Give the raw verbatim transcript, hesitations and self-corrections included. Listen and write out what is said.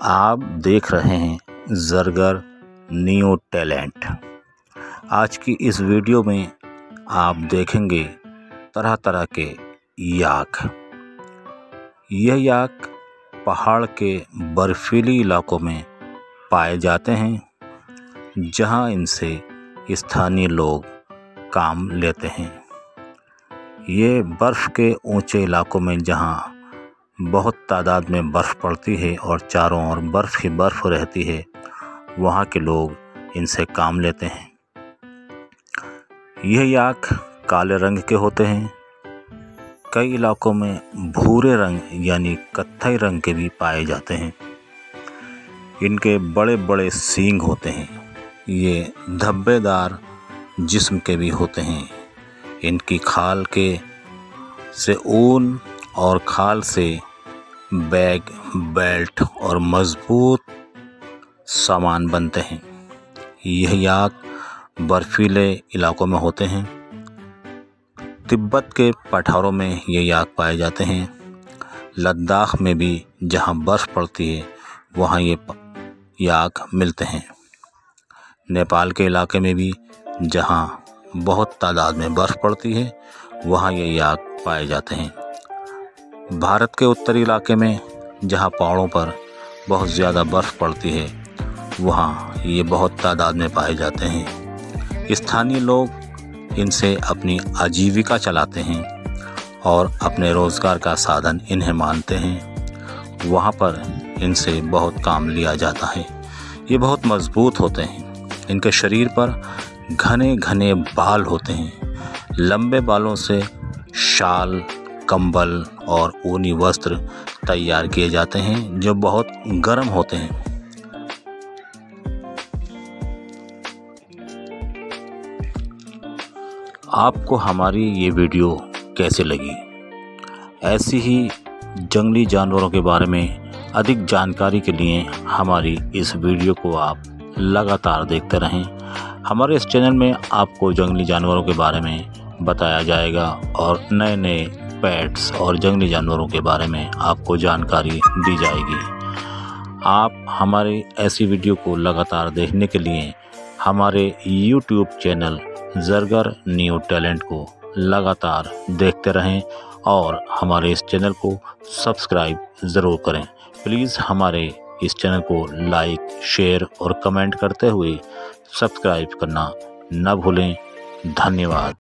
आप देख रहे हैं ज़रगर न्यू टैलेंट। आज की इस वीडियो में आप देखेंगे तरह तरह के याक। यह याक पहाड़ के बर्फीली इलाकों में पाए जाते हैं, जहां इनसे स्थानीय लोग काम लेते हैं। ये बर्फ़ के ऊंचे इलाकों में जहां बहुत तादाद में बर्फ़ पड़ती है और चारों ओर बर्फ़ ही बर्फ़ रहती है, वहाँ के लोग इनसे काम लेते हैं। यह याक काले रंग के होते हैं। कई इलाकों में भूरे रंग यानी कत्थई रंग के भी पाए जाते हैं। इनके बड़े बड़े सींग होते हैं। ये धब्बेदार जिस्म के भी होते हैं। इनकी खाल के से ऊन और खाल से बैग, बेल्ट और मजबूत सामान बनते हैं। यह याक बर्फीले इलाकों में होते हैं। तिब्बत के पठारों में ये याक पाए जाते हैं। लद्दाख में भी जहाँ बर्फ़ पड़ती है वहाँ ये याक मिलते हैं। नेपाल के इलाके में भी जहाँ बहुत तादाद में बर्फ़ पड़ती है वहाँ ये याक पाए जाते हैं। भारत के उत्तरी इलाके में जहाँ पहाड़ों पर बहुत ज़्यादा बर्फ़ पड़ती है वहाँ ये बहुत तादाद में पाए जाते हैं। स्थानीय लोग इनसे अपनी आजीविका चलाते हैं और अपने रोज़गार का साधन इन्हें मानते हैं। वहाँ पर इनसे बहुत काम लिया जाता है। ये बहुत मज़बूत होते हैं। इनके शरीर पर घने घने बाल होते हैं। लंबे बालों से शाल, कंबल और ऊनी वस्त्र तैयार किए जाते हैं जो बहुत गर्म होते हैं। आपको हमारी ये वीडियो कैसे लगी? ऐसी ही जंगली जानवरों के बारे में अधिक जानकारी के लिए हमारी इस वीडियो को आप लगातार देखते रहें। हमारे इस चैनल में आपको जंगली जानवरों के बारे में बताया जाएगा और नए नए पेट्स और जंगली जानवरों के बारे में आपको जानकारी दी जाएगी। आप हमारे ऐसी वीडियो को लगातार देखने के लिए हमारे YouTube channel Zargar new talent को लगातार देखते रहें और हमारे इस चैनल को सब्सक्राइब ज़रूर करें। प्लीज़ हमारे इस चैनल को लाइक, शेयर और कमेंट करते हुए सब्सक्राइब करना न भूलें। धन्यवाद।